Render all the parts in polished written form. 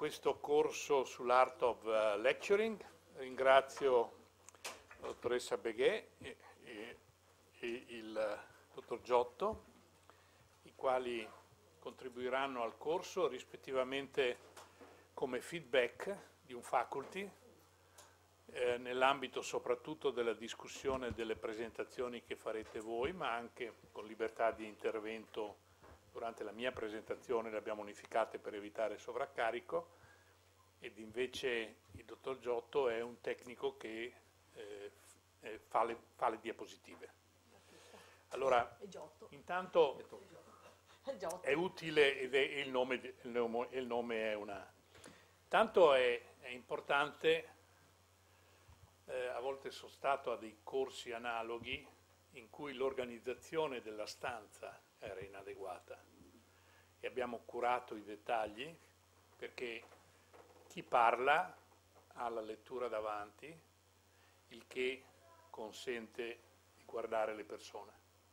questo corso sull'Art of Lecturing. Ringrazio la dottoressa Beghet e il dottor Giotto, i quali contribuiranno al corso rispettivamente come feedback di un faculty nell'ambito soprattutto della discussione delle presentazioni che farete voi, ma anche con libertà di intervento durante la mia presentazione. Le abbiamo unificate per evitare sovraccarico, ed invece il dottor Giotto è un tecnico che fa le diapositive. Allora, intanto è utile, ed è il nome è una... Tanto è importante, a volte sono stato a dei corsi analoghi in cui l'organizzazione della stanza era inadeguata e abbiamo curato i dettagli perché chi parla ha la lettura davanti, il che consente di guardare le persone.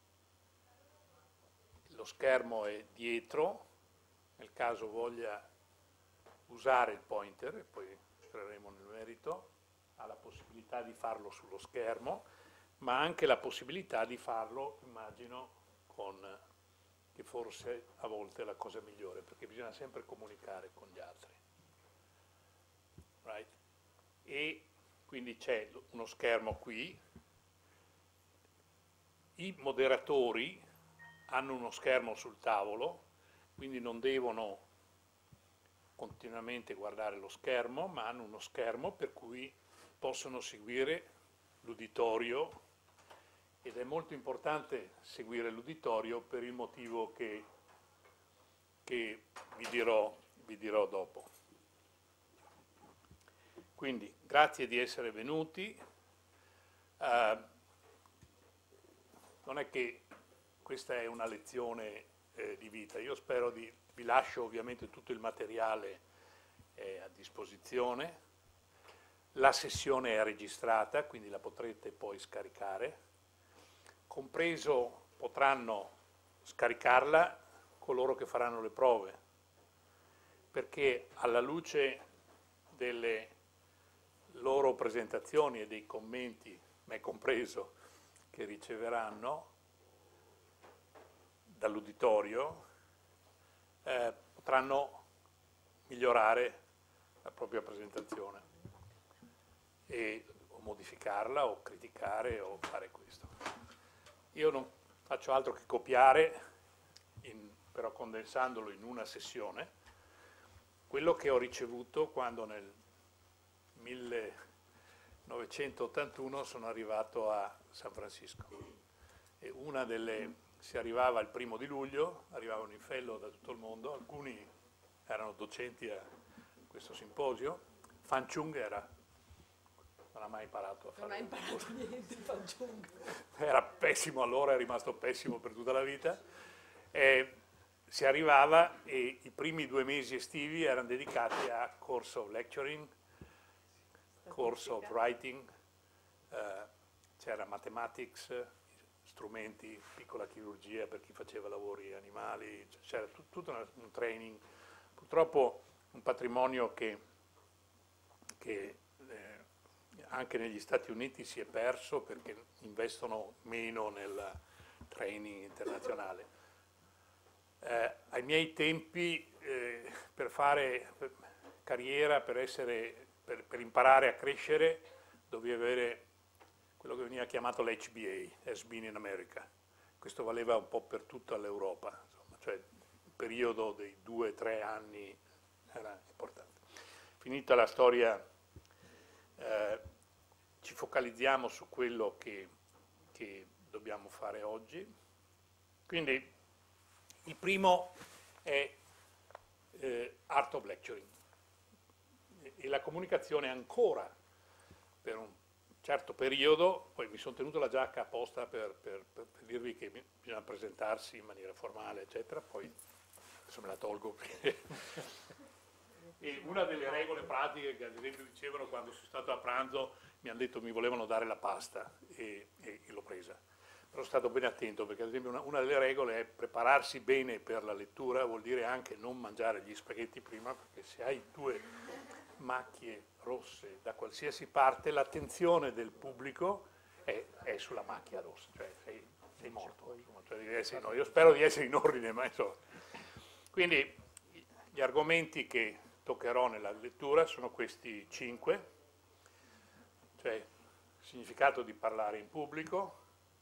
Lo schermo è dietro, nel caso voglia usare il pointer, e poi entreremo nel merito, ha la possibilità di farlo sullo schermo, ma anche la possibilità di farlo, immagino, che forse a volte è la cosa migliore, perché bisogna sempre comunicare con gli altri. Right? E quindi c'è uno schermo qui, i moderatori hanno uno schermo sul tavolo, quindi non devono continuamente guardare lo schermo, ma hanno uno schermo per cui possono seguire l'uditorio, ed è molto importante seguire l'uditorio per il motivo che vi dirò dopo. Quindi grazie di essere venuti. Non è che questa è una lezione di vita, io spero vi lascio ovviamente tutto il materiale a disposizione. La sessione è registrata, quindi la potrete poi scaricare. Compreso potranno scaricarla coloro che faranno le prove, perché alla luce delle loro presentazioni e dei commenti, me compreso, che riceveranno dall'uditorio, potranno migliorare la propria presentazione o modificarla o criticare o fare questo. Io non faccio altro che copiare, però condensandolo in una sessione, quello che ho ricevuto quando nel 1981 sono arrivato a San Francisco. E si arrivava il 1° di luglio, arrivavano in fellow da tutto il mondo, alcuni erano docenti a questo simposio. Fan Chung non ha mai imparato a fare. Non ha imparato niente, Fan Chung. Era pessimo allora, è rimasto pessimo per tutta la vita. Si arrivava e i primi 2 mesi estivi erano dedicati a course of lecturing, course of writing, c'era mathematics, strumenti, piccola chirurgia per chi faceva lavori animali, c'era tutto un training. Purtroppo un patrimonio che anche negli Stati Uniti si è perso perché investono meno nel training internazionale. Ai miei tempi, per fare carriera, per imparare a crescere, dovevi avere quello che veniva chiamato l'HBA, Has Been in America. Questo valeva un po' per tutta l'Europa, insomma, cioè il periodo dei 2-3 anni era importante. Finita la storia, ci focalizziamo su quello che dobbiamo fare oggi. Quindi il primo è Art of Lecturing, e la comunicazione ancora per un certo periodo. Poi mi sono tenuto la giacca apposta per dirvi che bisogna presentarsi in maniera formale, eccetera, poi adesso me la tolgo E una delle regole pratiche che ad esempio dicevano quando sono stato a pranzo, mi hanno detto mi volevano dare la pasta e l'ho presa. Però stato ben attento, perché ad esempio una delle regole è prepararsi bene per la lettura, vuol dire anche non mangiare gli spaghetti prima, perché se hai due macchie rosse da qualsiasi parte, l'attenzione del pubblico è sulla macchia rossa, cioè sei morto. Insomma, cioè, no, io spero di essere in ordine, ma insomma. Quindi gli argomenti che toccherò nella lettura sono questi 5, cioè il significato di parlare in pubblico,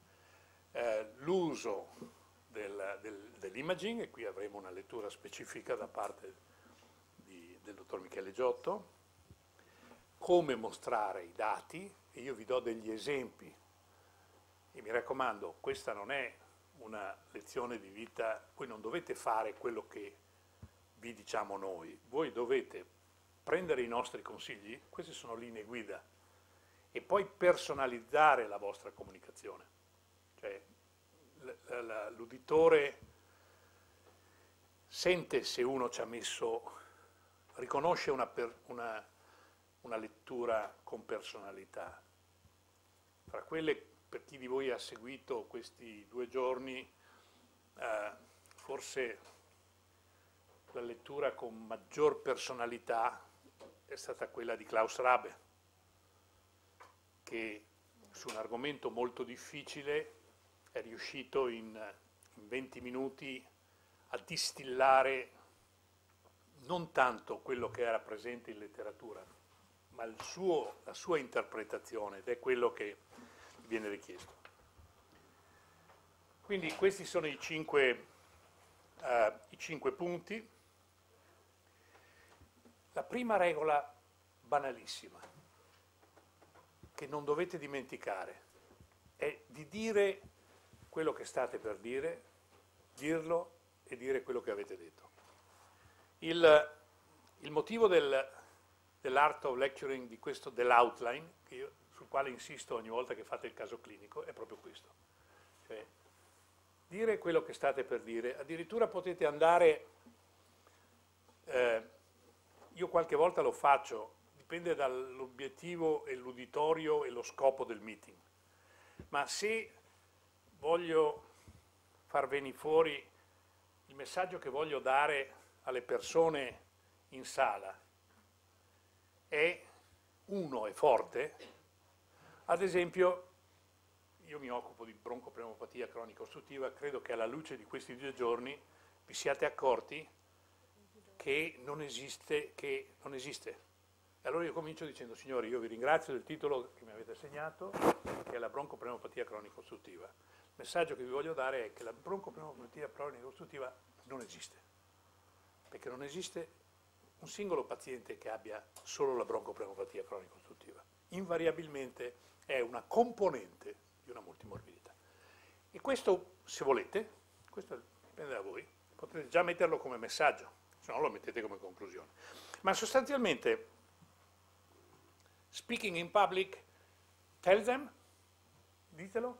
l'uso dell'imaging, e qui avremo una lettura specifica da parte del dottor Michele Giotto, come mostrare i dati, e io vi do degli esempi, e mi raccomando, questa non è una lezione di vita, voi non dovete fare quello che vi diciamo noi, voi dovete prendere i nostri consigli, queste sono linee guida, e poi personalizzare la vostra comunicazione. Cioè, l'uditore sente se uno ci ha messo, riconosce una lettura con personalità. Tra quelle, per chi di voi ha seguito questi 2 giorni, forse la lettura con maggior personalità è stata quella di Klaus Rabe, che su un argomento molto difficile è riuscito in 20 minuti a distillare non tanto quello che era presente in letteratura, ma la sua interpretazione, ed è quello che viene richiesto. Quindi questi sono i 5 punti. La prima regola banalissima, che non dovete dimenticare, è di dire quello che state per dire, dirlo e dire quello che avete detto. Il motivo dell'art of lecturing, di questo, dell'outline, sul quale insisto ogni volta che fate il caso clinico, è proprio questo. Cioè, dire quello che state per dire, addirittura potete andare, io qualche volta lo faccio, dipende dall'obiettivo e l'uditorio e lo scopo del meeting, ma se voglio far venire fuori il messaggio che voglio dare alle persone in sala è forte, ad esempio io mi occupo di broncopneumopatia cronica ostruttiva, credo che alla luce di questi 2 giorni vi siate accorti che non esiste. E allora io comincio dicendo: signori, io vi ringrazio del titolo che mi avete assegnato, che è la broncopneumopatia cronica ostruttiva. Il messaggio che vi voglio dare è che la broncopneumopatia cronica ostruttiva non esiste, perché non esiste un singolo paziente che abbia solo la broncopneumopatia cronica ostruttiva. Invariabilmente è una componente di una multimorbidità. E questo, se volete, questo dipende da voi, potete già metterlo come messaggio, se no lo mettete come conclusione. Ma sostanzialmente, speaking in public, tell them, ditelo,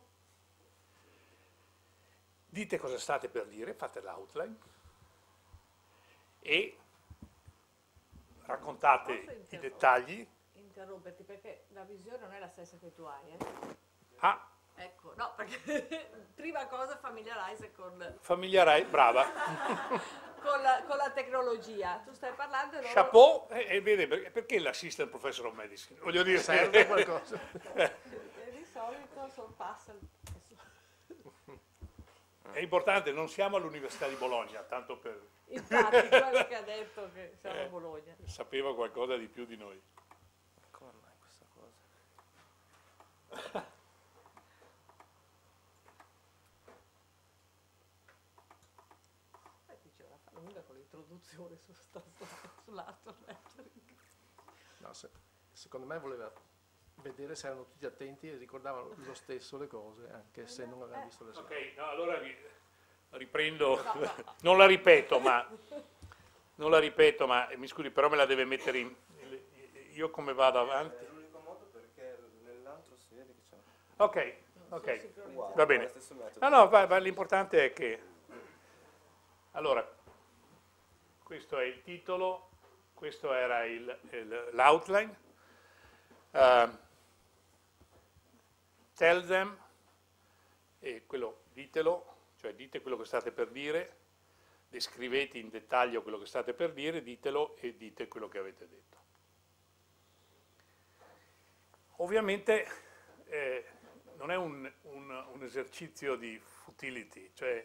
dite cosa state per dire, fate l'outline e raccontate i dettagli. Interromperti, perché la visione non è la stessa che tu hai, Ah, ecco, no, perché prima cosa familiarize brava. con la tecnologia. Tu stai parlando e loro... Chapeau, e vede perché l'assistant professor of medicine? Voglio dire, serve qualcosa. Di solito sorpassa è importante, non siamo all'Università di Bologna, tanto per... Infatti, quello che ha detto che siamo a Bologna. Sapeva qualcosa di più di noi. Come mai questa cosa? C'è una lunga con l'introduzione sull'art lecturing. No, secondo me voleva vedere se erano tutti attenti e ricordavano lo stesso le cose, anche se non avevano visto le slide. Ok, no, allora riprendo, non la ripeto, ma mi scusi, però me la deve mettere in... Io come vado avanti? È l'unico modo, perché nell'altro si vede che c'è... Ok, va bene. No, L'importante è che... Allora, questo è il titolo, questo era l'outline. Tell them, e quello ditelo, cioè dite quello che state per dire, descrivete in dettaglio quello che state per dire, ditelo e dite quello che avete detto. Ovviamente non è un esercizio di futility, cioè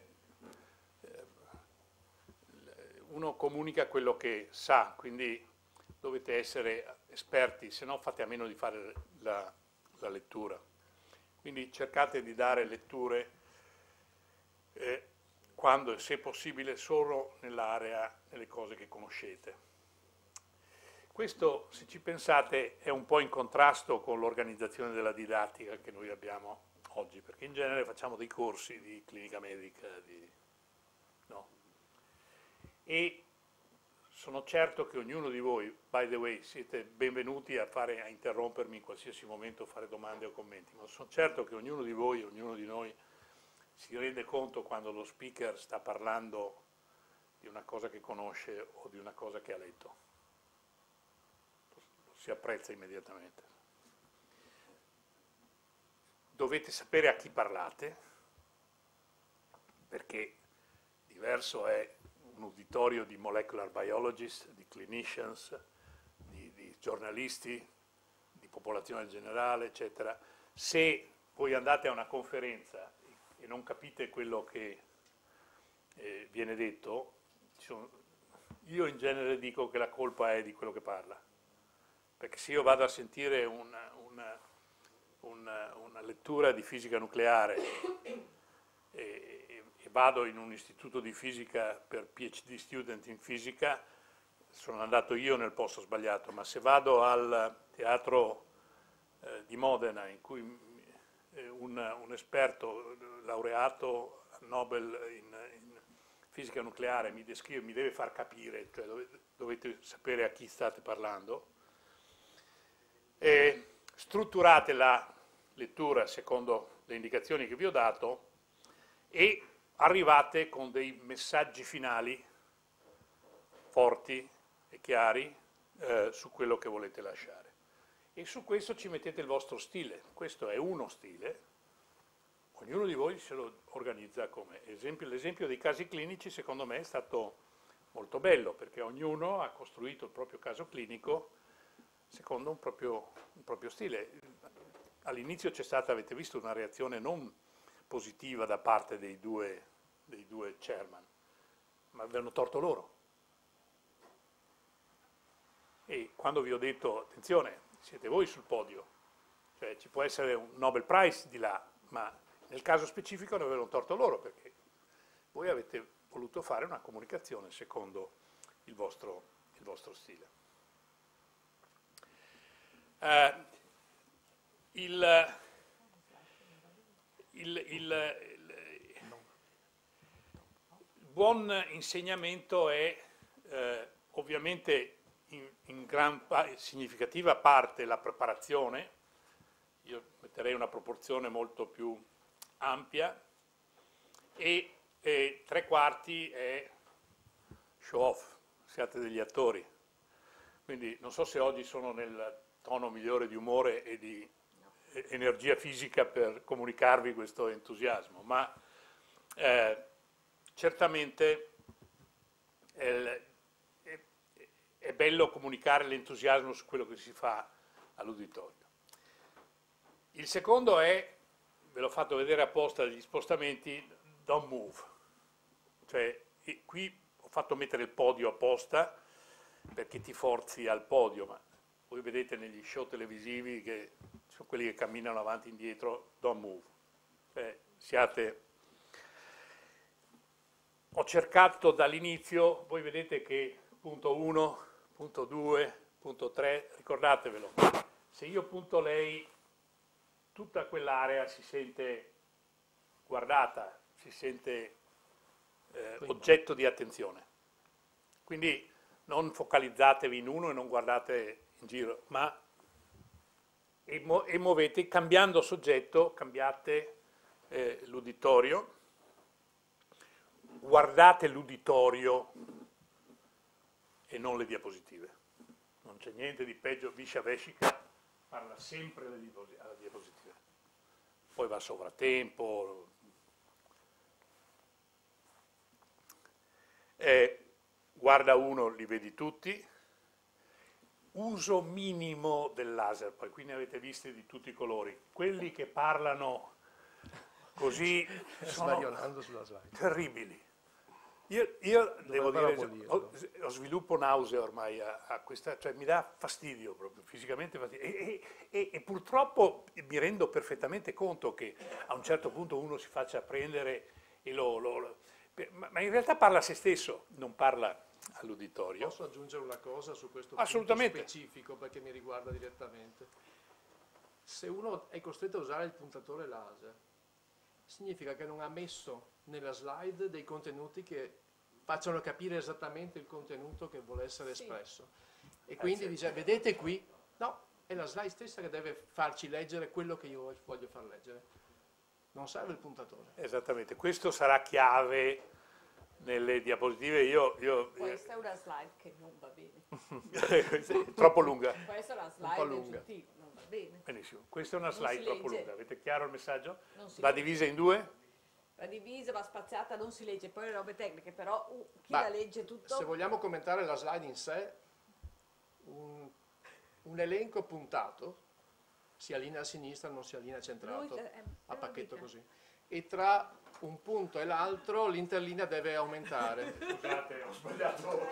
uno comunica quello che sa, quindi dovete essere esperti, se no fate a meno di fare la lettura. Quindi cercate di dare letture quando e se possibile solo nell'area, nelle cose che conoscete. Questo, se ci pensate, è un po' in contrasto con l'organizzazione della didattica che noi abbiamo oggi, perché in genere facciamo dei corsi di clinica medica, no? E sono certo che ognuno di voi, by the way, siete benvenuti a interrompermi in qualsiasi momento, fare domande o commenti, ma sono certo che ognuno di voi, ognuno di noi, si rende conto quando lo speaker sta parlando di una cosa che conosce o di una cosa che ha letto. Lo si apprezza immediatamente. Dovete sapere a chi parlate, perché diverso è un uditorio di molecular biologists, di clinicians, di giornalisti, di popolazione generale, eccetera. Se voi andate a una conferenza e non capite quello che viene detto, io in genere dico che la colpa è di quello che parla, perché se io vado a sentire una lettura di fisica nucleare e vado in un istituto di fisica per PhD student in fisica, sono andato io nel posto sbagliato, ma se vado al teatro di Modena in cui un esperto laureato Nobel in fisica nucleare mi descrive, mi deve far capire, cioè dovete sapere a chi state parlando, strutturate la lettura secondo le indicazioni che vi ho dato e arrivate con dei messaggi finali forti e chiari su quello che volete lasciare. E su questo ci mettete il vostro stile. Questo è uno stile, ognuno di voi se lo organizza come. L'esempio dei casi clinici secondo me è stato molto bello, perché ognuno ha costruito il proprio caso clinico secondo un proprio stile. All'inizio c'è stata, avete visto, una reazione non positiva da parte dei due chairman, ma avevano torto loro. E quando vi ho detto, attenzione, siete voi sul podio, cioè ci può essere un Nobel Prize di là, ma nel caso specifico ne avevano torto loro, perché voi avete voluto fare una comunicazione secondo il vostro stile. Il buon insegnamento è ovviamente in significativa parte la preparazione, io metterei una proporzione molto più ampia, e 3/4 è show off, siate degli attori. Quindi non so se oggi sono nel tono migliore di umore e di energia fisica per comunicarvi questo entusiasmo, ma certamente è bello comunicare l'entusiasmo su quello che si fa all'uditorio. Il secondo è, ve l'ho fatto vedere apposta degli spostamenti, don't move. Cioè, qui ho fatto mettere il podio apposta perché ti forzi al podio, ma voi vedete negli show televisivi che sono quelli che camminano avanti e indietro, don't move. Cioè, ho cercato dall'inizio, voi vedete che punto 1, punto 2, punto 3, ricordatevelo, se io punto lei, tutta quell'area si sente guardata, si sente oggetto di attenzione. Quindi non focalizzatevi in uno e non guardate in giro, ma e muovete, cambiando soggetto, cambiate l'uditorio, guardate l'uditorio e non le diapositive. Non c'è niente di peggio, Visha Veshika parla sempre alla diapositiva. Poi va a sovratempo, guarda uno, li vedi tutti. Uso minimo del laser, poi qui ne avete visti di tutti i colori. Quelli che parlano così sono Svarionando sulla slide. terribili. Io devo dire, abolirlo. ho sviluppo nausea ormai a questa, cioè mi dà fastidio proprio, fisicamente fastidio. E purtroppo mi rendo perfettamente conto che a un certo punto uno si faccia prendere e ma in realtà parla a se stesso, non parla all'uditorio. Posso aggiungere una cosa su questo Assolutamente. punto specifico perché mi riguarda direttamente? Se uno è costretto a usare il puntatore laser, significa che non ha messo nella slide dei contenuti che facciano capire esattamente il contenuto che vuole essere espresso. E quindi dice, vedete qui? No, è la slide stessa che deve farci leggere quello che io voglio far leggere. Non serve il puntatore. Esattamente, questo sarà chiave nelle diapositive. Questa è una slide che non va bene. È troppo lunga. Questa è una po' slide lunga. aggiuntiva, non va bene. Benissimo, questa è una Non slide si troppo legge. lunga. Avete chiaro il messaggio? Non si Va legge. divisa in due? La divisa va spaziata, non si legge, poi le robe tecniche, però chi Ma la legge tutto... Se vogliamo commentare la slide in sé, un elenco puntato si allinea a sinistra, non si allinea centrato, a pacchetto così. E tra un punto e l'altro l'interlinea deve aumentare. Scusate, ho sbagliato.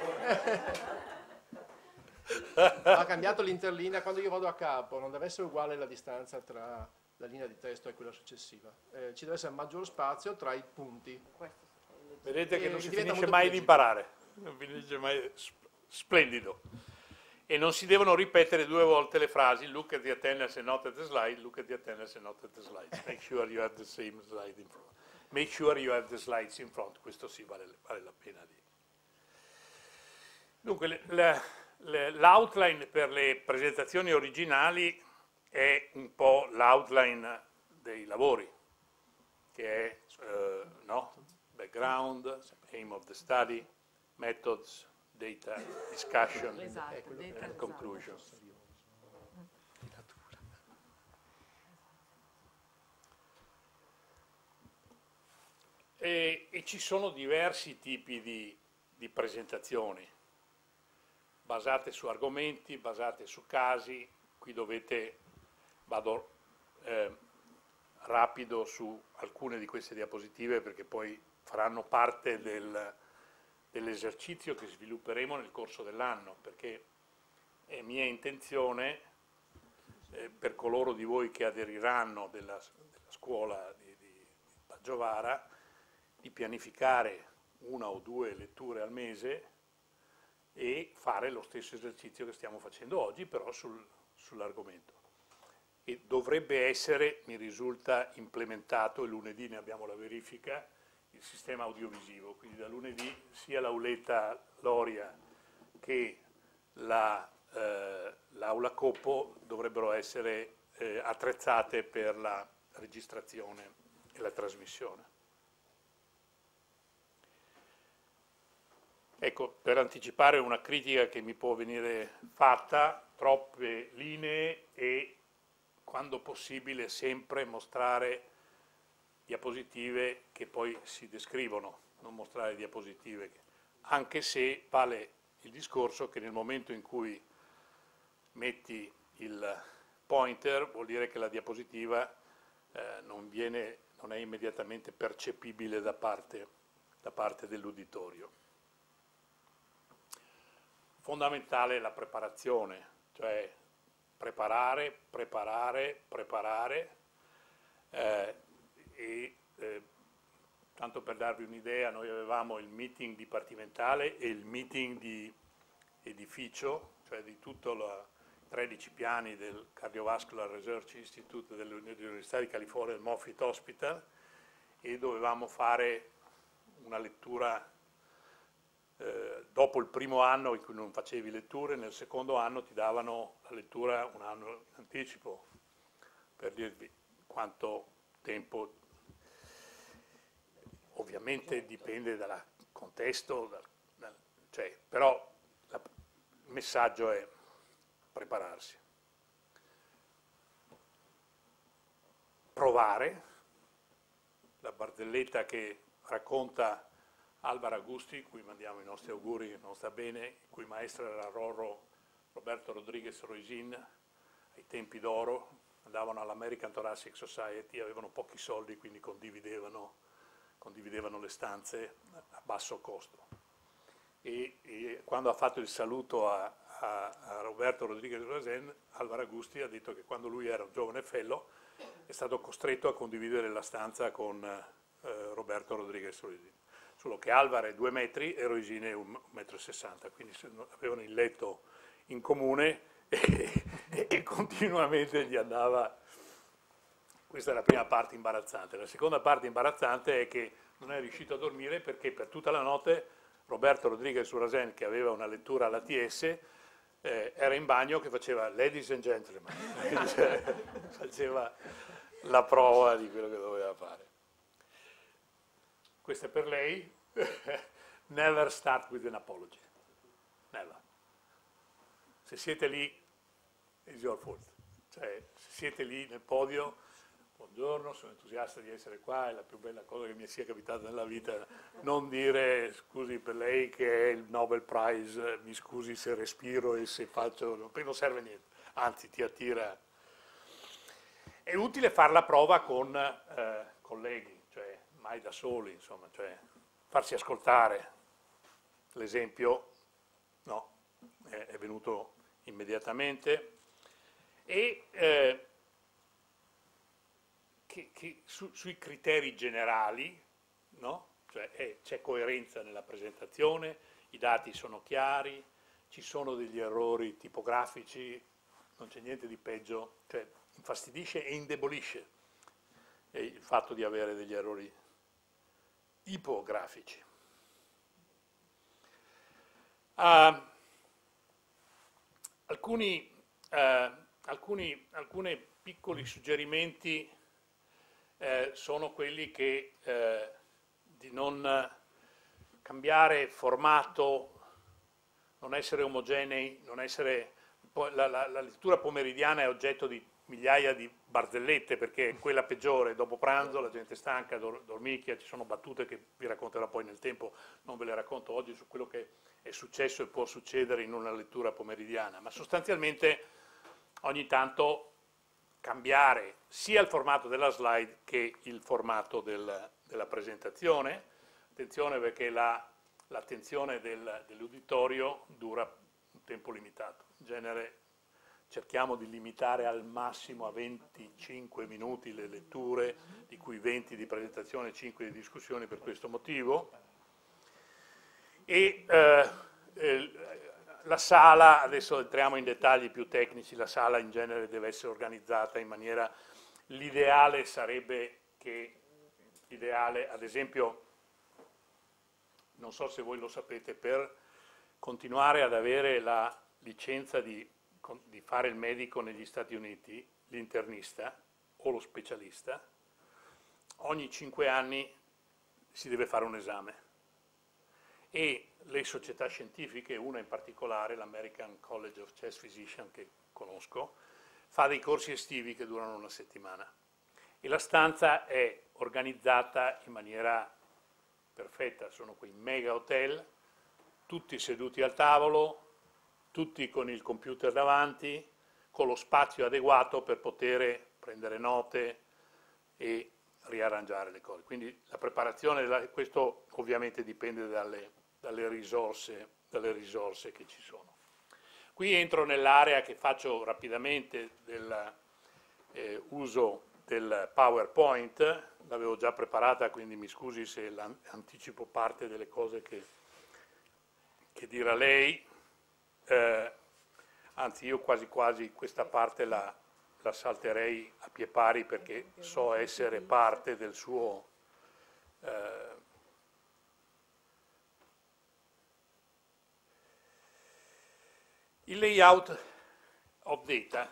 Ha cambiato l'interlinea quando io vado a capo, non deve essere uguale la distanza tra la linea di testo e quella successiva. Ci deve essere maggior spazio tra i punti. Questo si legge. Vedete che non si diventa finisce molto mai più di imparare. Non finisce mai. Splendido. E non si devono ripetere due volte le frasi look at the attendance and not at the slide, look at the attendance and not at the slides. Make sure you have the same slide in front. Make sure you have the slides in front. Questo sì vale la pena di. Dunque, l'outline per le presentazioni originali è un po' l'outline dei lavori, che è background, aim of the study, methods, data, discussion, Esatto, data and conclusion. E ci sono diversi tipi di presentazioni, basate su argomenti, basate su casi. Qui vado rapido su alcune di queste diapositive perché poi faranno parte dell'esercizio che svilupperemo nel corso dell'anno, perché è mia intenzione, per coloro di voi che aderiranno della scuola di Baggiovara, di pianificare una o due letture al mese e fare lo stesso esercizio che stiamo facendo oggi, però sull'argomento. E dovrebbe essere, mi risulta, implementato, e lunedì ne abbiamo la verifica, il sistema audiovisivo, quindi da lunedì sia l'Auletta Loria che l'Aula Coppo dovrebbero essere attrezzate per la registrazione e la trasmissione. Ecco, per anticipare una critica che mi può venire fatta, troppe linee e, quando possibile, sempre mostrare diapositive che poi si descrivono, non mostrare diapositive, anche se vale il discorso che nel momento in cui metti il pointer vuol dire che la diapositiva non è immediatamente percepibile da parte dell'uditorio. Fondamentale la preparazione, cioè preparare, tanto per darvi un'idea, noi avevamo il meeting dipartimentale e il meeting di edificio, cioè di tutti i 13 piani del Cardiovascular Research Institute dell'Università di California, del Moffitt Hospital, e dovevamo fare una lettura dopo il primo anno in cui non facevi letture, nel secondo anno ti davano la lettura un anno in anticipo, per dirvi quanto tempo. Ovviamente dipende dal contesto, però il messaggio è prepararsi. Provare, la barzelletta che racconta Alvaro Agusti, cui mandiamo i nostri auguri, che non sta bene, il cui maestro era Roberto Rodriguez Roisin, ai tempi d'oro, andavano all'American Thoracic Society, avevano pochi soldi, quindi condividevano le stanze a basso costo. E quando ha fatto il saluto a Roberto Rodriguez Roisin, Alvaro Agusti ha detto che quando lui era un giovane fellow è stato costretto a condividere la stanza con Roberto Rodriguez Roisin. Solo che Alvaro è 2 metri e Roisin è 1,60 m, quindi avevano il letto in comune e continuamente gli andava. Questa è la prima parte imbarazzante. La seconda parte imbarazzante è che non è riuscito a dormire perché per tutta la notte Roberto Rodriguez Roisin, che aveva una lettura all'ATS, era in bagno che faceva "Ladies and Gentlemen", faceva la prova di quello che doveva fare. Questa è per lei. Never start with an apology. Never. Se siete lì, it's your fault. Cioè, se siete lì nel podio, buongiorno, sono entusiasta di essere qua, è la più bella cosa che mi sia capitata nella vita. Non dire, scusi per lei che è il Nobel Prize, mi scusi se respiro e se faccio, non serve niente, anzi ti attira. È utile fare la prova con colleghi, cioè mai da soli, insomma, cioè farsi ascoltare. L'esempio, no, è venuto immediatamente. E sui criteri generali, no? Cioè c'è coerenza nella presentazione, i dati sono chiari, ci sono degli errori tipografici, non c'è niente di peggio, cioè infastidisce e indebolisce il fatto di avere degli errori ipografici. Alcuni piccoli suggerimenti sono quelli che di non cambiare formato, non essere omogenei, non essere. La lettura pomeridiana è oggetto di migliaia di barzellette perché è quella peggiore, dopo pranzo la gente è stanca, dormicchia, ci sono battute che vi racconterò poi nel tempo, non ve le racconto oggi su quello che è successo e può succedere in una lettura pomeridiana, ma sostanzialmente ogni tanto cambiare sia il formato della slide che il formato della presentazione. Attenzione perché l'attenzione dell'uditorio dura un tempo limitato. In genere cerchiamo di limitare al massimo a 25 minuti le letture, di cui 20 di presentazione e 5 di discussione per questo motivo. E la sala, adesso entriamo in dettagli più tecnici, la sala in genere deve essere organizzata in maniera, l'ideale sarebbe che, ad esempio, non so se voi lo sapete, per continuare ad avere la licenza di fare il medico negli Stati Uniti, l'internista o lo specialista, ogni 5 anni si deve fare un esame. E le società scientifiche, una in particolare, l'American College of Chest Physicians, che conosco, fa dei corsi estivi che durano una settimana. E la stanza è organizzata in maniera perfetta, sono quei mega hotel, tutti seduti al tavolo, tutti con il computer davanti, con lo spazio adeguato per poter prendere note e riarrangiare le cose. Quindi la preparazione, questo ovviamente dipende dalle risorse che ci sono. Qui entro nell'area che faccio rapidamente dell'uso del PowerPoint, l'avevo già preparata, quindi mi scusi se anticipo parte delle cose che dirà lei. Anzi, io quasi quasi questa parte la salterei a pie pari perché so essere parte del suo il layout of data.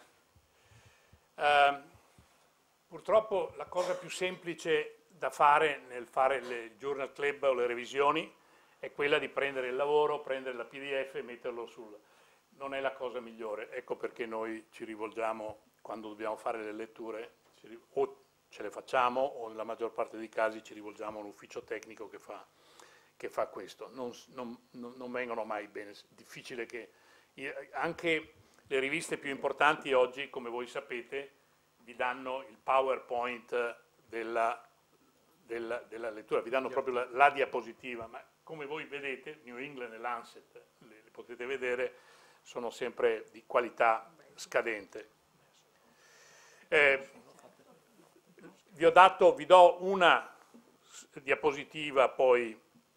Purtroppo la cosa più semplice da fare nel fare le journal club o le revisioni è quella di prendere il lavoro, prendere la PDF e metterlo non è la cosa migliore, ecco perché noi ci rivolgiamo, quando dobbiamo fare le letture, o ce le facciamo o nella maggior parte dei casi ci rivolgiamo a un ufficio tecnico che che fa questo, non vengono mai bene, difficile che... Anche le riviste più importanti oggi, come voi sapete, vi danno il PowerPoint della lettura, vi danno proprio la diapositiva, ma come voi vedete, New England e Lancet, le potete vedere, sono sempre di qualità scadente. Vi do una diapositiva, poi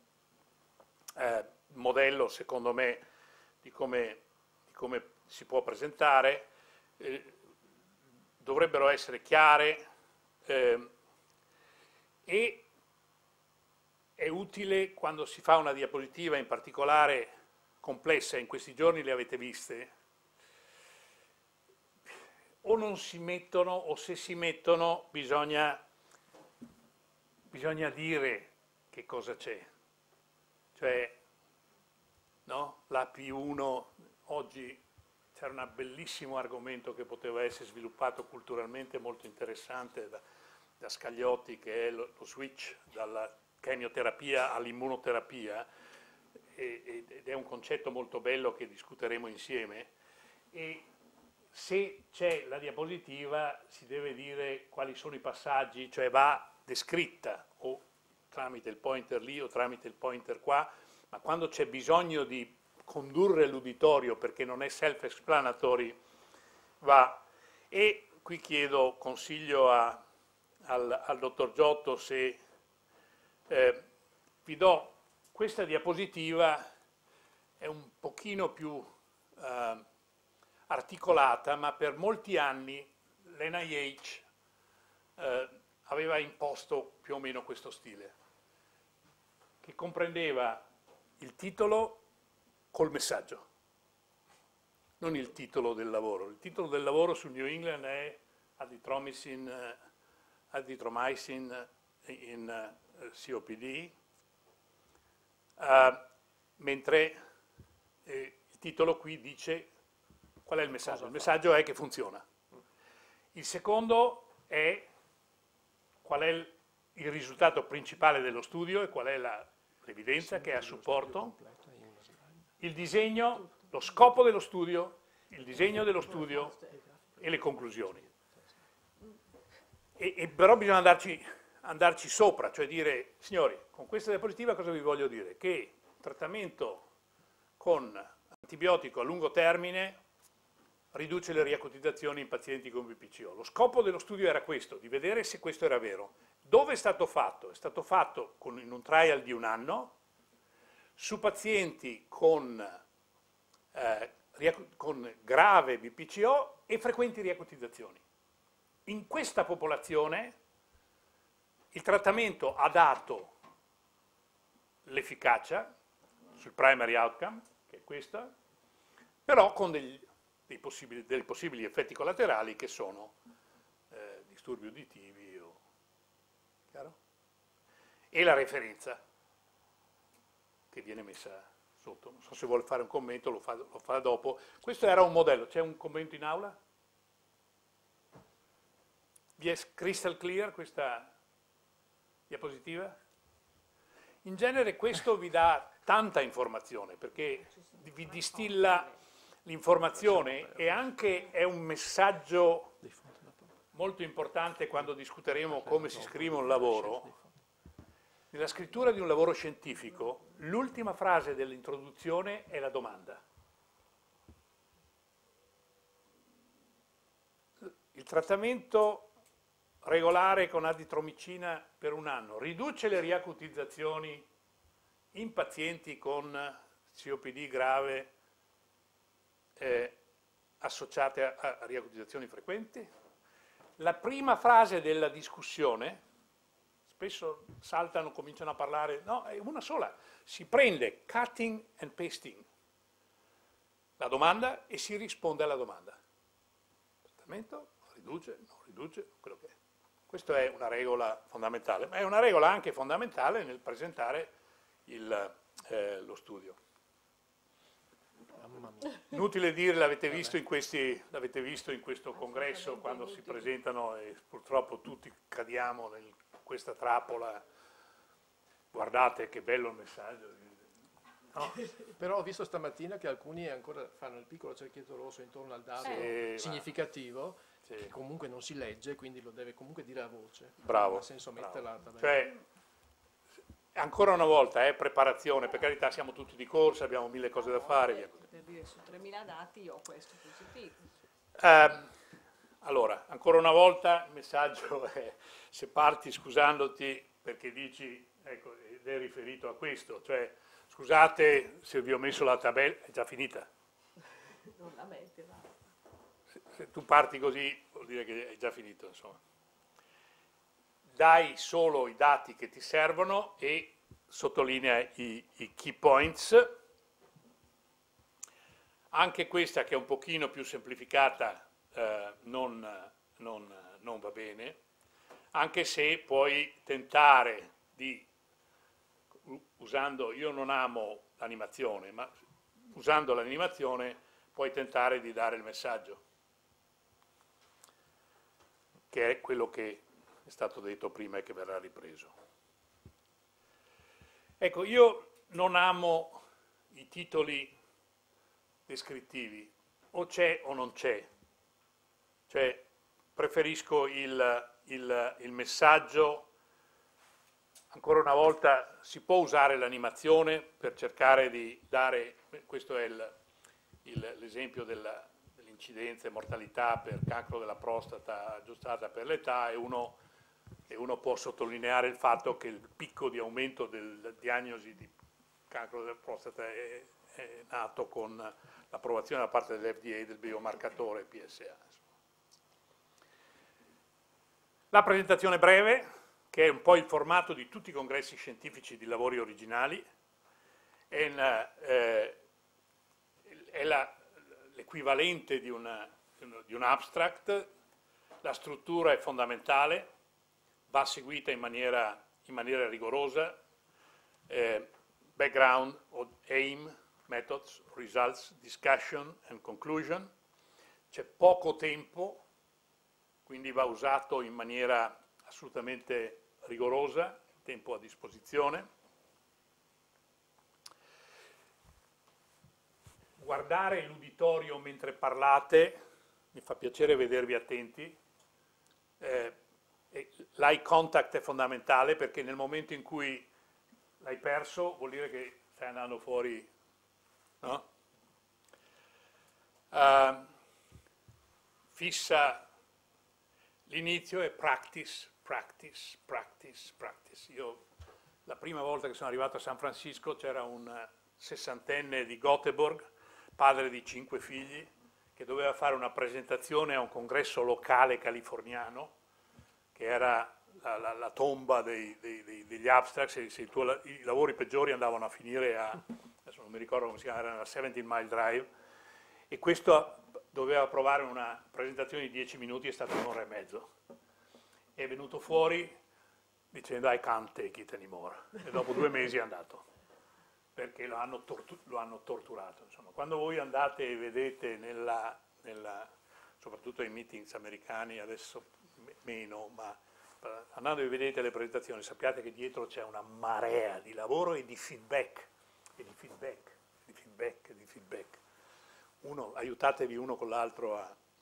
modello secondo me di come si può presentare, dovrebbero essere chiare e è utile quando si fa una diapositiva in particolare complessa, in questi giorni le avete viste, o non si mettono o se si mettono bisogna dire che cosa c'è, cioè no? La P1 oggi c'era un bellissimo argomento che poteva essere sviluppato culturalmente molto interessante da Scagliotti, che è lo switch dalla chemioterapia all'immunoterapia, ed è un concetto molto bello che discuteremo insieme. E se c'è la diapositiva si deve dire quali sono i passaggi, cioè va descritta o tramite il pointer lì o tramite il pointer qua, ma quando c'è bisogno di condurre l'uditorio perché non è self-explanatory va. E qui chiedo consiglio al dottor Giotto se vi do questa diapositiva, è un pochino più articolata, ma per molti anni l'NIH aveva imposto più o meno questo stile, che comprendeva il titolo col messaggio, non il titolo del lavoro. Il titolo del lavoro su New England è Azithromycin in COPD, mentre il titolo qui dice qual è il messaggio. Il messaggio è che funziona. Il secondo è qual è il risultato principale dello studio e qual è l'evidenza che è a supporto, il disegno, lo scopo dello studio, il disegno dello studio e le conclusioni. Però bisogna andarci sopra, cioè dire, signori, con questa diapositiva cosa vi voglio dire? Che il trattamento con antibiotico a lungo termine riduce le riacutizzazioni in pazienti con BPCO. Lo scopo dello studio era questo, di vedere se questo era vero. Dove è stato fatto? È stato fatto in un trial di 1 anno su pazienti con grave BPCO e frequenti riacutizzazioni. In questa popolazione il trattamento ha dato l'efficacia sul primary outcome, che è questa, però con dei possibili effetti collaterali che sono disturbi uditivi, chiaro? E la referenza che viene messa sotto. Non so se vuole fare un commento, lo fa dopo. Questo era un modello. C'è un commento in aula? Vi è crystal clear questa diapositiva? In genere questo vi dà tanta informazione perché vi distilla l'informazione e anche è un messaggio molto importante quando discuteremo come si scrive un lavoro. Nella scrittura di un lavoro scientifico, l'ultima frase dell'introduzione è la domanda. Il trattamento regolare con azitromicina per 1 anno riduce le riacutizzazioni in pazienti con COPD grave associate a riacutizzazioni frequenti. La prima frase della discussione, spesso saltano, cominciano a parlare, no, è una sola, si prende cutting and pasting la domanda e si risponde alla domanda. Il trattamento riduce, non riduce, quello che è. Questa è una regola fondamentale, ma è una regola anche fondamentale nel presentare lo studio. Inutile dire, l'avete visto in questo congresso quando si presentano e purtroppo tutti cadiamo in questa trappola guardate che bello il messaggio. No? Però ho visto stamattina che alcuni ancora fanno il piccolo cerchietto rosso intorno al dado significativo, Sì. che comunque non si legge, quindi lo deve comunque dire a voce. Bravo. Non ha senso bravo. metterla a tabella. Cioè, ancora una volta, preparazione, per carità siamo tutti di corsa, abbiamo mille cose da fare. Via. Per dire su 3.000 dati io ho questo positivo. Allora, ancora una volta il messaggio è, se parti scusandoti perché dici, ecco, ed è riferito a questo, cioè scusate se vi ho messo la tabella, è già finita. Non la metti, va. Se tu parti così vuol dire che è già finito, insomma. Dai solo i dati che ti servono e sottolinea i key points. Anche questa che è un pochino più semplificata non va bene, anche se puoi tentare di, usando, io non amo l'animazione, ma usando l'animazione puoi tentare di dare il messaggio, che è quello che è stato detto prima e che verrà ripreso. Ecco, io non amo i titoli descrittivi, o c'è o non c'è, cioè preferisco il messaggio. Ancora una volta si può usare l'animazione per cercare di dare, questo è l'esempio dell'incidenza e mortalità per cancro della prostata aggiustata per l'età, e uno può sottolineare il fatto che il picco di aumento della diagnosi di cancro della prostata è nato con l'approvazione da parte dell'FDA del biomarcatore PSA. La presentazione breve, che è un po' il formato di tutti i congressi scientifici di lavori originali, è l'equivalente di un abstract. La struttura è fondamentale, va seguita in maniera rigorosa, background, aim, methods, results, discussion and conclusion. C'è poco tempo, quindi va usato in maniera assolutamente rigorosa, tempo a disposizione. Guardare l'uditorio mentre parlate, mi fa piacere vedervi attenti. L'eye contact è fondamentale, perché nel momento in cui l'hai perso vuol dire che stai andando fuori, no? Fissa l'inizio e practice. Io la prima volta che sono arrivato a San Francisco c'era un sessantenne di Göteborg, padre di 5 figli, che doveva fare una presentazione a un congresso locale californiano, che era la tomba degli abstracts, i lavori peggiori andavano a finire adesso non mi ricordo come si chiama, era una 17 Mile Drive, e questo doveva provare una presentazione di 10 minuti, è stato 1 ora e mezzo. È venuto fuori dicendo I can't take it anymore, e dopo 2 mesi è andato, perché lo hanno torturato. Insomma, quando voi andate e vedete soprattutto ai meetings americani, adesso meno, ma andando e vedete le presentazioni, sappiate che dietro c'è una marea di lavoro e di feedback, aiutatevi uno con l'altro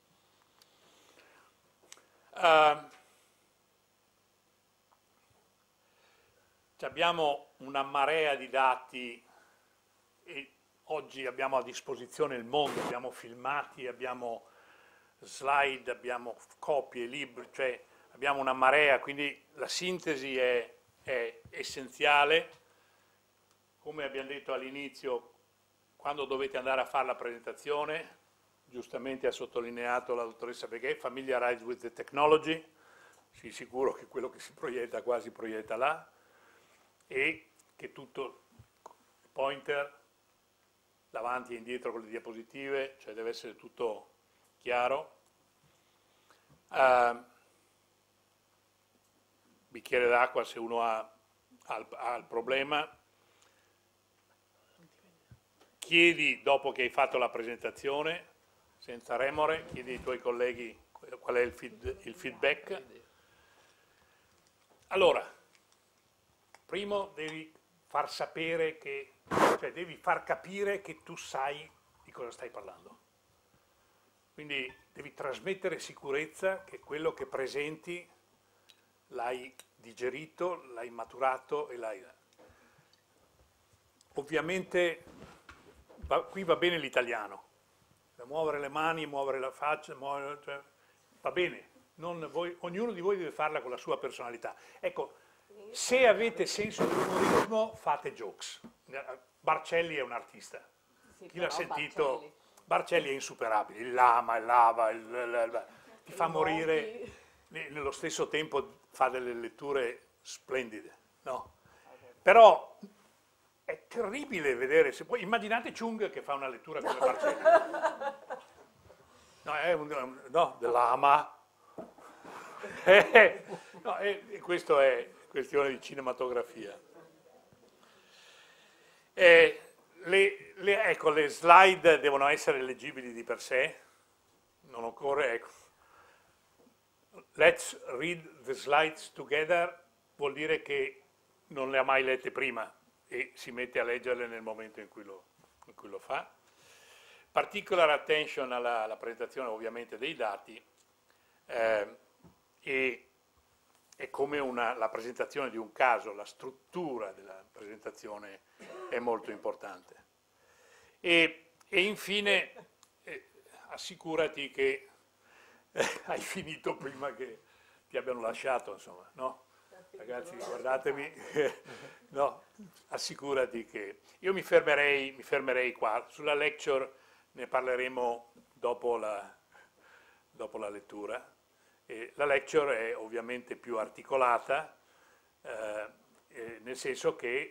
abbiamo una marea di dati e oggi abbiamo a disposizione il mondo, abbiamo filmati, abbiamo slide, abbiamo copie, libri, cioè abbiamo una marea, quindi la sintesi è essenziale. Come abbiamo detto all'inizio, quando dovete andare a fare la presentazione, giustamente ha sottolineato la dottoressa Beghe, familiarize with the technology, sii sicuro che quello che si proietta quasi proietta là, e che tutto il pointer davanti e indietro con le diapositive, cioè deve essere tutto chiaro. Bicchiere d'acqua se uno ha il problema. Chiedi dopo che hai fatto la presentazione, senza remore, chiedi ai tuoi colleghi qual è il feedback. Allora, Primo devi far sapere cioè devi far capire che tu sai di cosa stai parlando. Quindi devi trasmettere sicurezza che quello che presenti l'hai digerito, l'hai maturato e l'hai... Ovviamente qui va bene l'italiano, muovere le mani, muovere la faccia, cioè, va bene, ognuno di voi deve farla con la sua personalità. Ecco, se avete senso dell'umorismo fate jokes. Barcelli è un artista, Sì, chi l'ha però sentito? Barcelli è insuperabile, il lama, il lava, ti fa morire, nello stesso tempo fa delle letture splendide, no? Però è terribile vedere, se poi immaginate Chung che fa una lettura come Barcelli. No, dell'ama. No, questo è questione di cinematografia. Ecco, le slide devono essere leggibili di per sé, non occorre, ecco. Let's read the slides together vuol dire che non le ha mai lette prima e si mette a leggerle nel momento in cui lo fa. Particular attention alla presentazione ovviamente dei dati e come la presentazione di un caso, la struttura della presentazione è molto importante. E infine assicurati che hai finito prima che ti abbiano lasciato, insomma, no? Ragazzi, guardatemi, no, assicurati che... Io mi fermerei qua, sulla lecture ne parleremo dopo la lettura. La lecture è ovviamente più articolata, nel senso che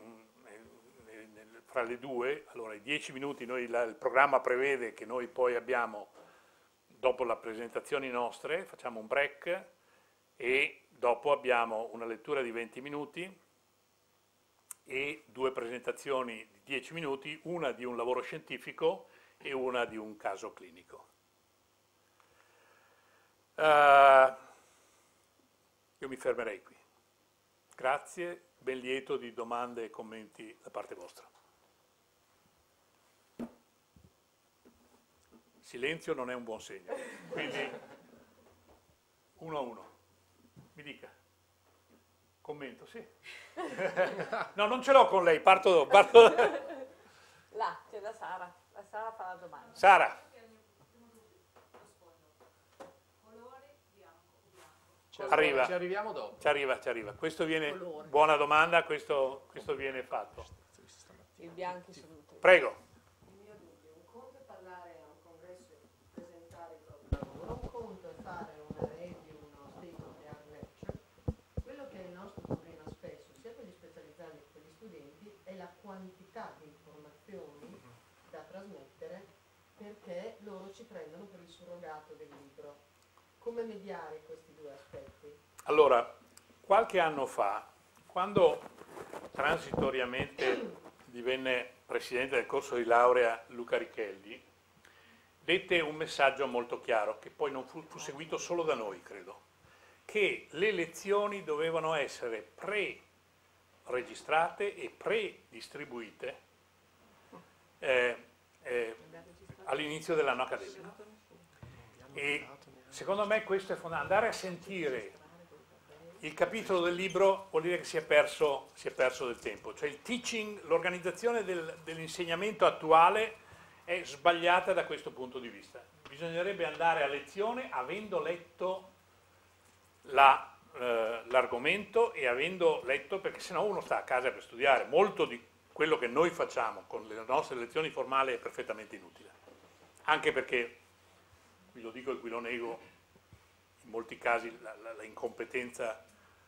fra le due, allora i 10 minuti, il programma prevede che noi poi abbiamo, dopo le presentazioni nostre, facciamo un break e dopo abbiamo una lettura di 20 minuti e 2 presentazioni di 10 minuti, una di un lavoro scientifico e una di un caso clinico. Io mi fermerei qui. Grazie, ben lieto di domande e commenti da parte vostra. Silenzio non è un buon segno, quindi 1 a 1. Mi dica. Commento, sì. No, non ce l'ho con lei, parto. Là, c'è la Sara. La Sara fa la domanda. Sara. Arriva. Ci arriviamo dopo. Ci arriva. Questo viene, Colore. buona domanda, questo viene fatto. I bianchi sono tutti. Prego. Il mio dubbio, un conto è parlare a un congresso e presentare il proprio lavoro, un conto è fare una review, uno state of the art lecture. Quello che è il nostro problema spesso, sia per gli specializzandi che per gli studenti, è la quantità di informazioni da trasmettere, perché loro ci prendono per il surrogato del libro. Come mediare questi due aspetti? Allora, qualche anno fa, quando transitoriamente divenne presidente del corso di laurea Luca Richeldi, dette un messaggio molto chiaro, che poi non fu seguito solo da noi, credo, che le lezioni dovevano essere pre-registrate e pre-distribuite all'inizio dell'anno accademico. E secondo me questo è fondamentale. Andare a sentire il capitolo del libro vuol dire che si è perso del tempo. Cioè il teaching, l'organizzazione dell'insegnamento attuale è sbagliata da questo punto di vista. Bisognerebbe andare a lezione avendo letto l'argomento e avendo letto, perché sennò uno sta a casa per studiare. Molto di quello che noi facciamo con le nostre lezioni formali è perfettamente inutile. Anche perché, qui lo dico e qui lo nego, in molti casi la incompetenza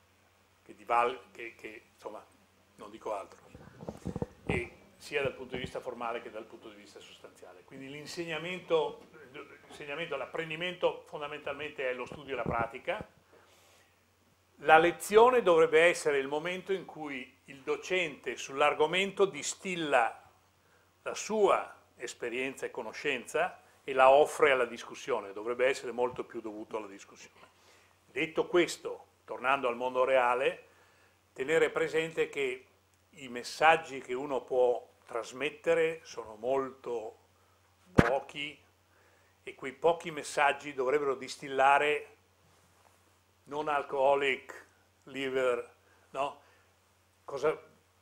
che insomma, non dico altro, e sia dal punto di vista formale che dal punto di vista sostanziale. Quindi l'insegnamento, l'apprendimento fondamentalmente è lo studio e la pratica. La lezione dovrebbe essere il momento in cui il docente sull'argomento distilla la sua esperienza e conoscenza e la offre alla discussione, dovrebbe essere molto più dovuto alla discussione. Detto questo, tornando al mondo reale, tenere presente che i messaggi che uno può trasmettere sono molto pochi e quei pochi messaggi dovrebbero distillare non alcoholic liver, no? Cosa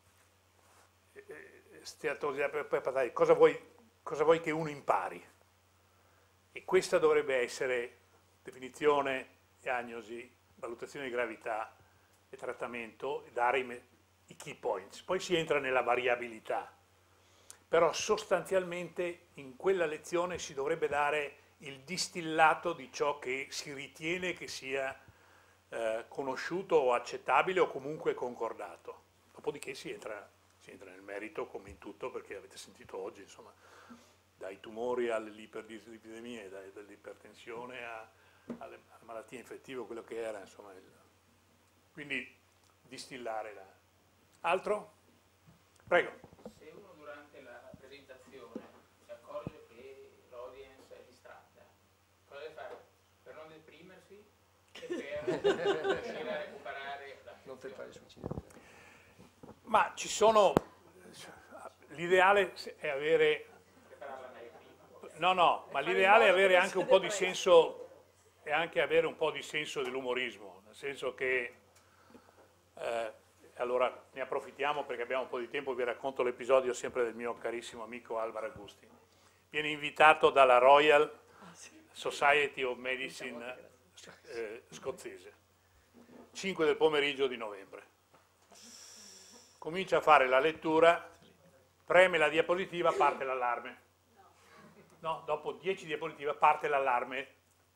vuoi che uno impari? E questa dovrebbe essere definizione, diagnosi, valutazione di gravità e trattamento, e dare i key points. Poi si entra nella variabilità, però sostanzialmente in quella lezione si dovrebbe dare il distillato di ciò che si ritiene che sia conosciuto o accettabile o comunque concordato. Dopodiché si entra nel merito come in tutto, perché avete sentito oggi, insomma, dai tumori all'iperdislipidemia, dall'ipertensione alle malattie infettive, quello che era, insomma. Quindi distillare la... Altro? Prego. Se uno durante la presentazione si accorge che l'audience è distratta, cosa deve fare? Per non deprimersi e per riuscire a recuperare la Non tentare il suicidio. Ma ci sono... L'ideale è avere... prepararla meglio prima. No, ma l'ideale è avere anche un po' di senso, e anche avere un po' di senso dell'umorismo, nel senso che... allora ne approfittiamo perché abbiamo un po' di tempo, vi racconto l'episodio sempre del mio carissimo amico Alvaro Agusti. Viene invitato dalla Royal Society of Medicine scozzese, 5 del pomeriggio di novembre. Comincia a fare la lettura, preme la diapositiva, parte l'allarme. No, dopo 10 diapositive parte l'allarme.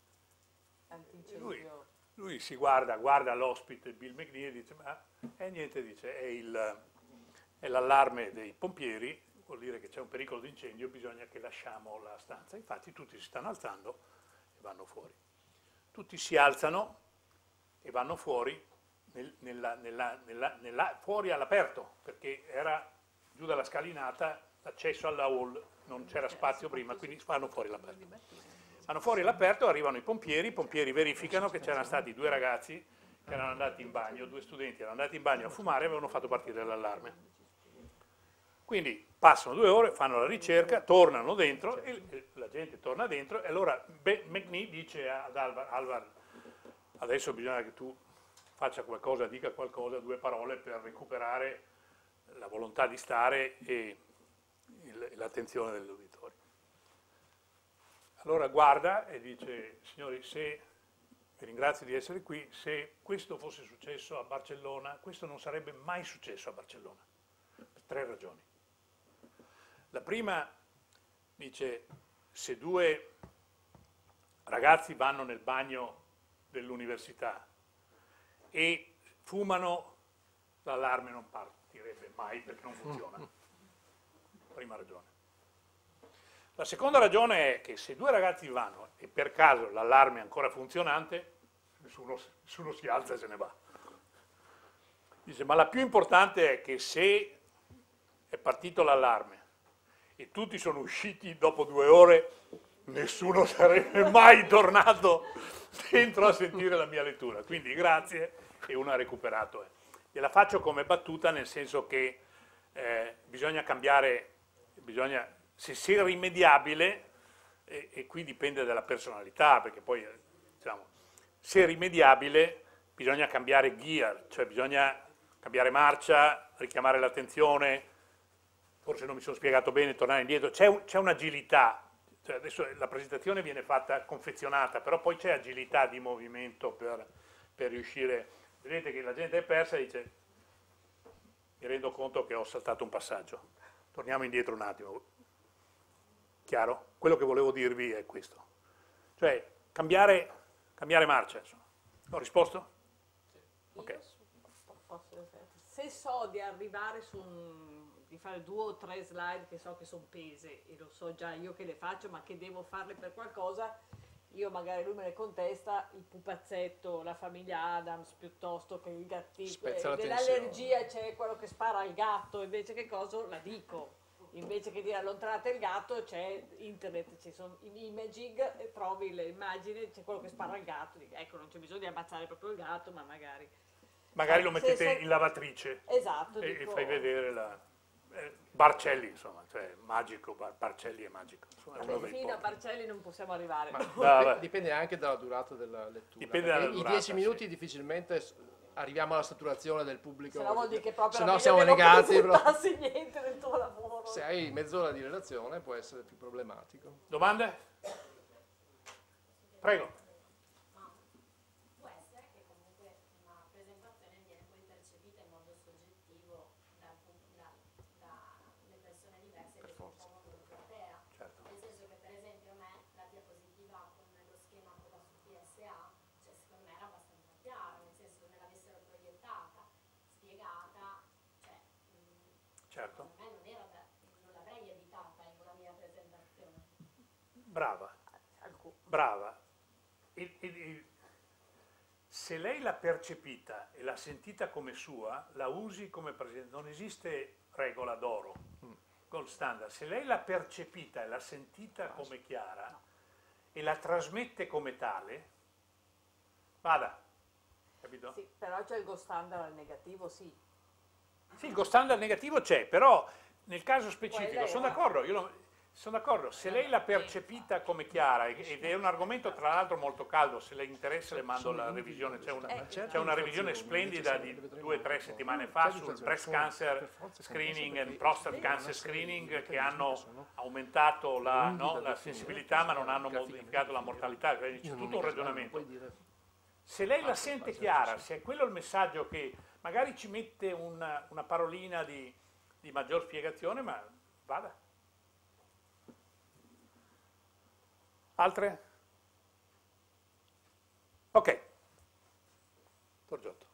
Lui si guarda l'ospite Bill McNee e dice, ma niente, dice, è l'allarme dei pompieri, vuol dire che c'è un pericolo di incendio, bisogna che lasciamo la stanza. Infatti tutti si stanno alzando e vanno fuori. Tutti si alzano e vanno fuori, fuori all'aperto, perché era giù dalla scalinata, l'accesso alla hall, non c'era spazio prima, quindi vanno fuori all'aperto. Vanno fuori all'aperto, arrivano i pompieri verificano che c'erano stati 2 ragazzi che erano andati in bagno, 2 studenti erano andati in bagno a fumare e avevano fatto partire l'allarme. Quindi passano 2 ore, fanno la ricerca, tornano dentro, e la gente torna dentro, e allora McNee dice ad Alvar, adesso bisogna che tu faccia qualcosa, dica qualcosa, 2 parole per recuperare la volontà di stare e l'attenzione dell'uditorio. Allora guarda e dice, signori, vi ringrazio di essere qui, se questo fosse successo a Barcellona, questo non sarebbe mai successo a Barcellona, per 3 ragioni. La prima, dice, se 2 ragazzi vanno nel bagno dell'università e fumano, l'allarme non partirebbe mai perché non funziona. Prima ragione. La seconda ragione è che se 2 ragazzi vanno e per caso l'allarme è ancora funzionante, nessuno si alza e se ne va. Dice, ma la più importante è che se è partito l'allarme e tutti sono usciti dopo 2 ore, nessuno sarebbe mai tornato dentro a sentire la mia lettura. Quindi grazie, e uno ha recuperato. Gliela faccio come battuta, nel senso che bisogna cambiare, se sia rimediabile, e qui dipende dalla personalità, perché poi, diciamo, se è rimediabile bisogna cambiare gear, cioè bisogna cambiare marcia, richiamare l'attenzione, forse non mi sono spiegato bene, tornare indietro, c'è un'agilità, cioè adesso la presentazione viene fatta confezionata, però poi c'è agilità di movimento per riuscire, vedete che la gente è persa e dice, mi rendo conto che ho saltato un passaggio, torniamo indietro un attimo, chiaro? Quello che volevo dirvi è questo, cioè cambiare marcia, insomma. Ho risposto? Ok. Se so di arrivare di fare 2 o 3 slide che so che sono pese e lo so già io che le faccio, ma che devo farle per qualcosa, io magari lui me ne contesta il pupazzetto, la famiglia Adams, piuttosto che il gattino, dell'allergia c'è quello che spara al gatto, invece che cosa la dico. Invece che dire allontanate il gatto, c'è internet, ci sono imaging, trovi le immagini, c'è quello che spara al gatto, dico, ecco, non c'è bisogno di ammazzare proprio il gatto, ma magari. Magari lo Se- mettete se- in lavatrice Esatto, e dico, fai vedere la... Barcelli, insomma, cioè magico, Barcelli è magico. Insomma, è uno vabbè, dei fino a pochi. Barcelli non possiamo arrivare. Ma vabbè. dipende anche dalla durata della lettura. Dipende perché dalla i durata, 10 minuti sì. difficilmente arriviamo alla saturazione del pubblico. Se no vuol dire che proprio Se era no meglio siamo che non negati. però. presentassi niente del tuo lavoro. Se hai mezz'ora di relazione può essere più problematico. Domande? Prego. Può essere che comunque una presentazione viene poi percepita in modo soggettivo dalle persone diverse che compongono la platea. Certo. Nel senso che per esempio a me la diapositiva con lo schema che va su PSA, cioè secondo me era abbastanza chiara, nel senso che me l'avessero proiettata, spiegata, cioè Certo. secondo me non l'avrei editata in una mia presentazione. Brava, brava. Se lei l'ha percepita e l'ha sentita come sua, la usi come presente. Non esiste regola d'oro, gold standard. Se lei l'ha percepita e l'ha sentita come chiara e la trasmette come tale, vada, capito? Sì, però c'è il gold standard al negativo, sì. Sì, il gold standard negativo c'è, però nel caso specifico Quella sono era- d'accordo, sono d'accordo, se lei l'ha percepita come chiara ed è un argomento tra l'altro molto caldo, se le interessa le mando la revisione, c'è una revisione splendida di 2 o 3 settimane fa sul breast cancer screening e prostate cancer screening che hanno aumentato la sensibilità ma non hanno modificato la mortalità, quindi c'è tutto un ragionamento. Se lei la sente chiara, se è quello il messaggio che magari ci mette una parolina di maggior spiegazione, ma vada. Altre? Ok. Torgiotto.